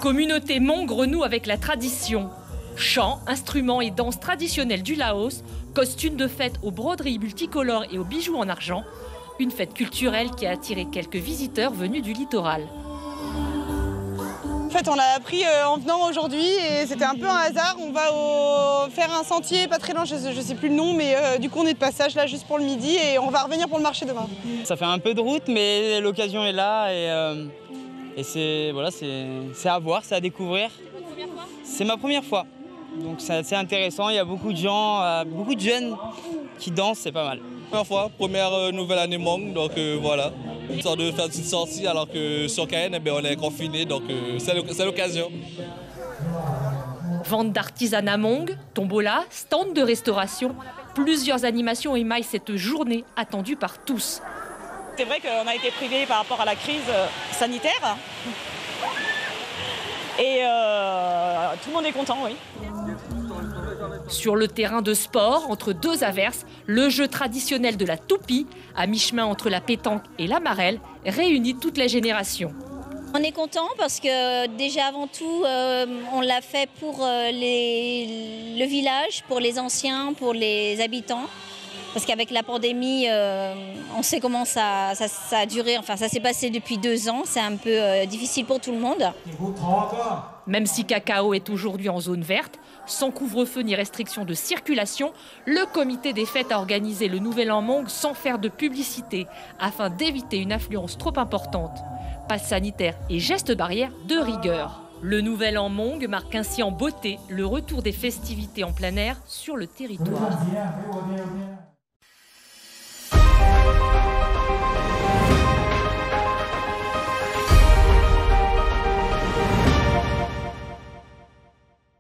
communauté Hmong renoue avec la tradition. Chants, instruments et danses traditionnelles du Laos, costumes de fête aux broderies multicolores et aux bijoux en argent. Une fête culturelle qui a attiré quelques visiteurs venus du littoral. En fait, on l'a appris en venant aujourd'hui et c'était un peu un hasard. On va faire un sentier pas très loin, je sais plus le nom, mais du coup on est de passage là juste pour le midi et on va revenir pour le marché demain. Ça fait un peu de route, mais l'occasion est là et c'est à voir, c'est à découvrir. C'est ma première fois, donc c'est assez intéressant. Il y a beaucoup de gens, beaucoup de jeunes qui dansent, c'est pas mal. Première fois, première nouvelle année Hmong, donc voilà. Histoire de faire une petite sortie alors que sur Cayenne, on est confiné, donc c'est l'occasion. Vente d'artisanat Hmong, tombola, stand de restauration. Plusieurs animations émaillent cette journée attendue par tous. C'est vrai qu'on a été privés par rapport à la crise sanitaire. Et tout le monde est content, oui. Sur le terrain de sport, entre deux averses, le jeu traditionnel de la toupie, à mi-chemin entre la pétanque et la marelle, réunit toutes les générations. On est content parce que déjà avant tout, on l'a fait pour le village, pour les anciens, pour les habitants. Parce qu'avec la pandémie, on sait comment ça a duré. Enfin, ça s'est passé depuis 2 ans. C'est un peu difficile pour tout le monde. Même si Cacao est aujourd'hui en zone verte, sans couvre-feu ni restriction de circulation, le comité des fêtes a organisé le Nouvel An Hmong sans faire de publicité, afin d'éviter une affluence trop importante. Passe sanitaire et gestes barrières de rigueur. Le Nouvel An Hmong marque ainsi en beauté le retour des festivités en plein air sur le territoire.